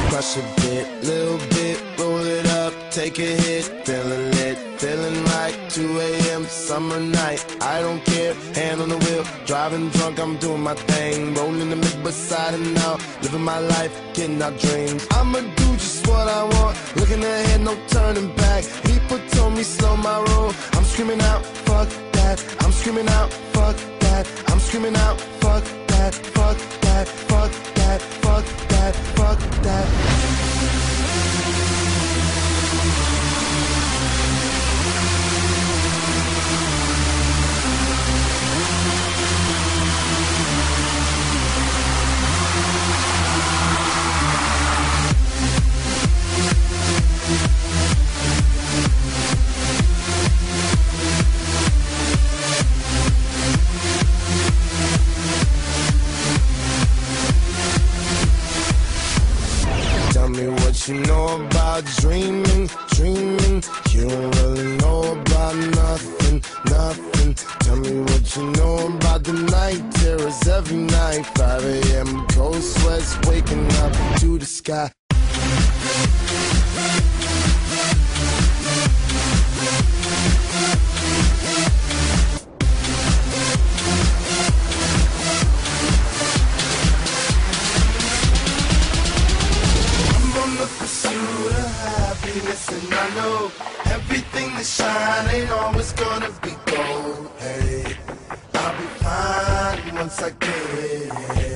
Crush a bit, little bit, roll it up, take a hit, feeling lit, feeling right, 2 a.m. summer night, I don't care, hand on the wheel, driving drunk, I'm doing my thing, rolling the mid beside and out, living my life, getting our dreams. I'ma do just what I want, looking ahead, no turning back. People told me slow my roll, I'm screaming out, fuck that, I'm screaming out, fuck that, I'm screaming out, fuck that, fuck that, fuck that, fuck that, fuck that. Tell me what you know about dreaming, dreaming. You don't really know about nothing, nothing. Tell me what you know about the night terrors every night. 5 a.m. cold sweats waking up to the sky. And I know everything that shine ain't always gonna be gold. Hey, I'll be fine once I get it.